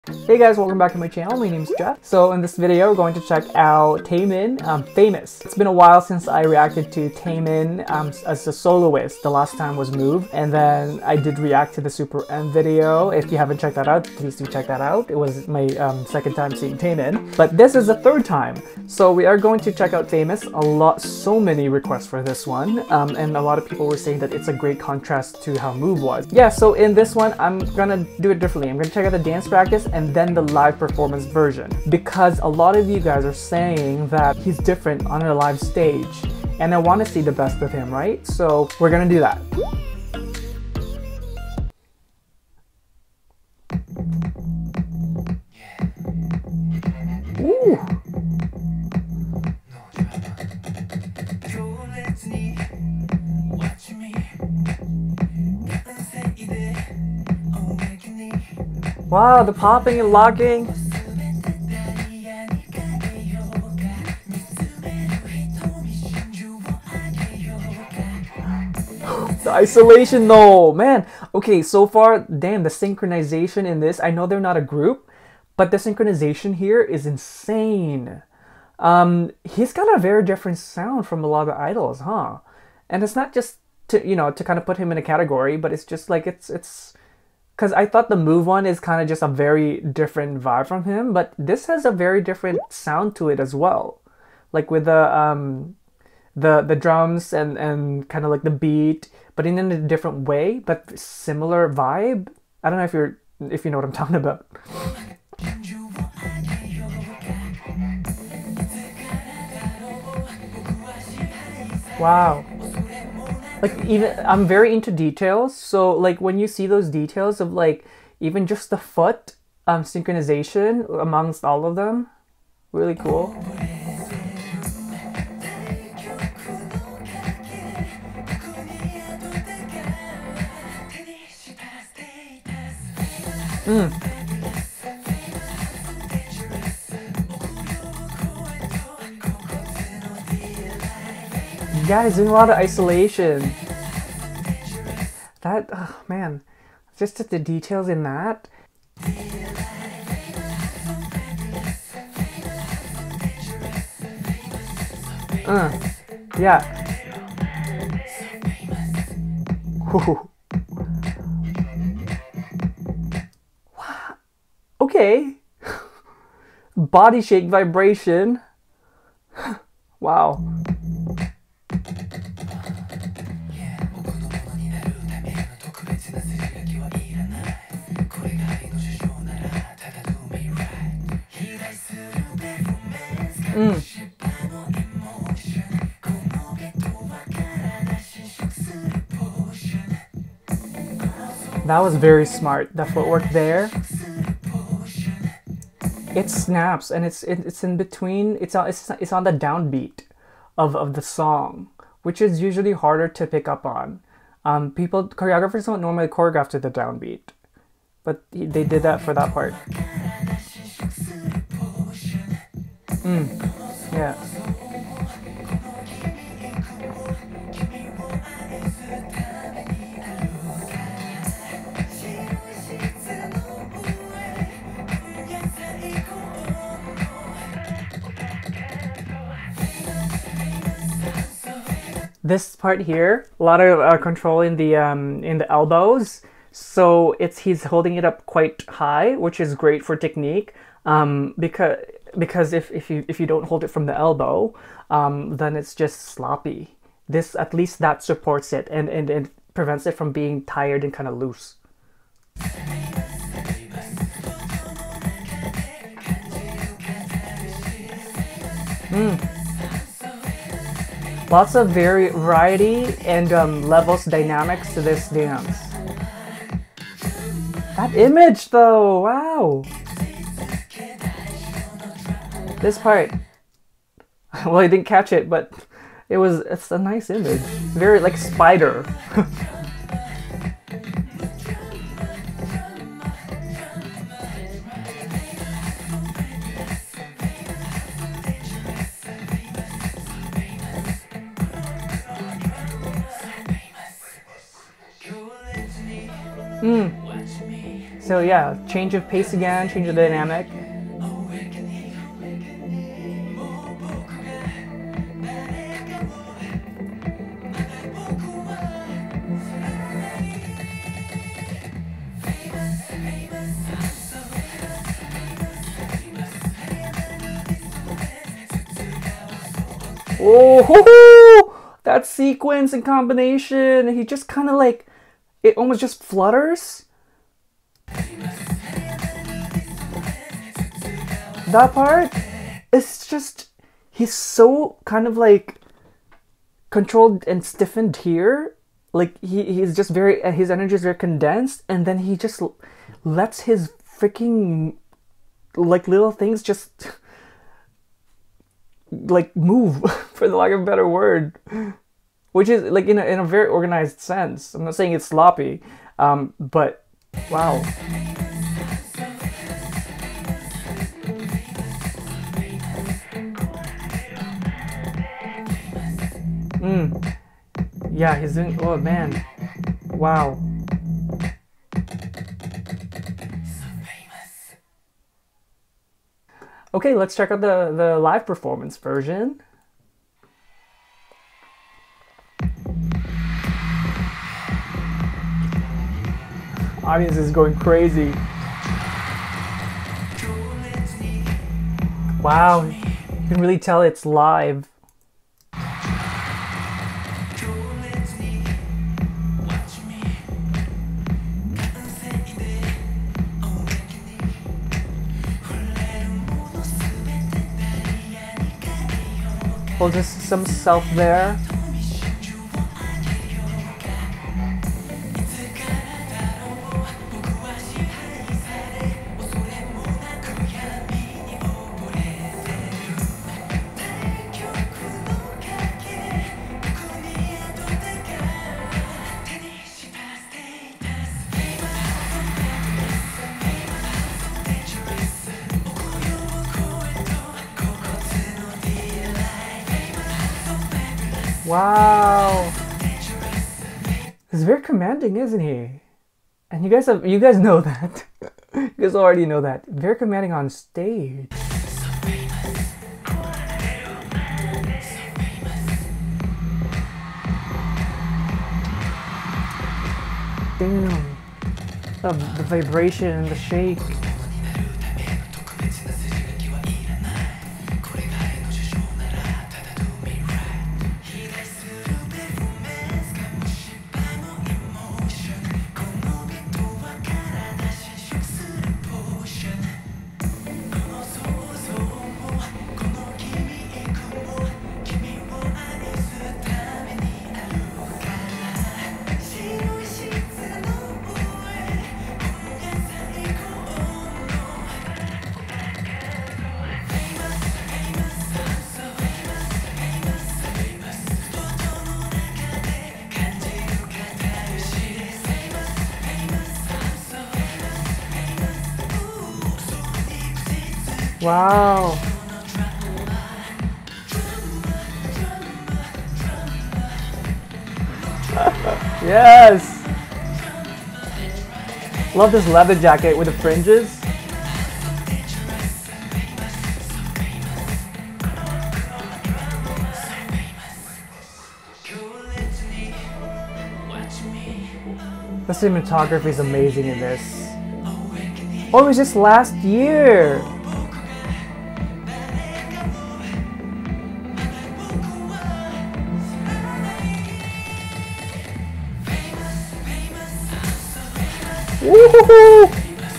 Hey guys, welcome back to my channel. My name's Jeff. So in this video, we're going to check out Taemin, Famous. It's been a while since I reacted to Taemin as a soloist. The last time was Move, and then I did react to the Super M video. If you haven't checked that out, please do check that out. It was my second time seeing Taemin, but this is the third time. So we are going to check out Famous. So many requests for this one, and a lot of people were saying that it's a great contrast to how Move was. Yeah, so in this one, I'm gonna do it differently. I'm gonna check out the dance practice and then the live performance version, because a lot of you guys are saying that he's different on a live stage and I want to see the best of him, right? So we're gonna do that. Ooh. Wow, the popping and locking. The isolation though, man. Okay, so far, damn, the synchronization in this, I know they're not a group, but the synchronization here is insane. He's got a very different sound from a lot of the idols, huh? And it's not just to, you know, to kind of put him in a category, but it's just like, it's because I thought the Move one is kind of just a very different vibe from him, but this has a very different sound to it as well. Like with the drums and kind of like the beat, but in a different way, but similar vibe. I don't know if you know what I'm talking about. Wow. Like, even I'm very into details, so like when you see those details of like even just the foot synchronization amongst all of them, really cool. Yeah, he's doing a lot of isolation. That, oh man, just the details in that. Yeah. Okay. Body shake vibration. Wow. That was very smart. The footwork there. It snaps, and it's in between. It's on the downbeat of the song, which is usually harder to pick up on. Choreographers don't normally choreograph to the downbeat, but they did that for that part. Yeah. This part here, a lot of control in the elbows, so he's holding it up quite high, which is great for technique. Because if you don't hold it from the elbow, then it's just sloppy. This, at least that supports it and it prevents it from being tired and kind of loose. Lots of variety and levels dynamics to this dance. That image though, wow. This part, well, I didn't catch it, but it's a nice image. Very like spider. So yeah, change of pace again, change of dynamic. Oh, ho, ho! That sequence and combination. He just kind of like, it almost just flutters. That part, it's just, he's so kind of like controlled and stiffened here. Like he's just very, his energy is very condensed, and then he just lets his freaking like little things just like move, for the lack of a better word, which is like in a very organized sense. I'm not saying it's sloppy, but wow. Yeah, he's doing, oh man, wow. Okay, let's check out the live performance version. Audience is going crazy. Wow, you can really tell it's live. Well, just some self there. Wow, he's very commanding, isn't he? And you guys know that. You guys already know that. Very commanding on stage. Damn, the vibration and the shake. Wow. Yes. Love this leather jacket with the fringes. The cinematography is amazing in this. Oh, it was just last year. Woohoo!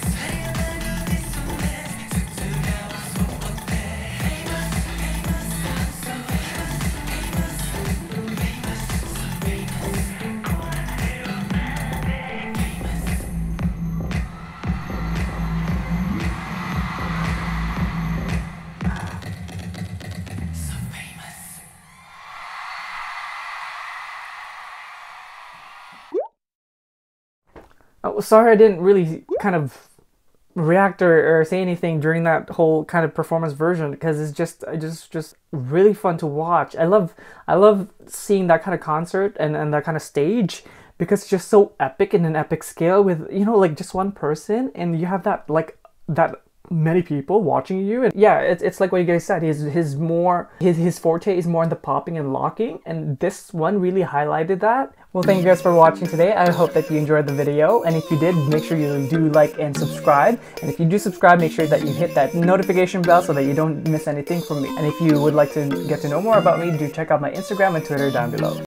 Oh, sorry I didn't really kind of react or say anything during that whole kind of performance version, because it's just really fun to watch. I love seeing that kind of concert and that kind of stage, because it's just so epic in an epic scale with, you know, like just one person, and you have that like that many people watching you. And yeah, it's like what you guys said, his forte is more in the popping and locking, and this one really highlighted that. Well, thank you guys for watching today. I hope that you enjoyed the video, and if you did, make sure you do like and subscribe. And if you do subscribe, make sure that you hit that notification bell so that you don't miss anything from me. And if you would like to get to know more about me, do check out my Instagram and Twitter down below.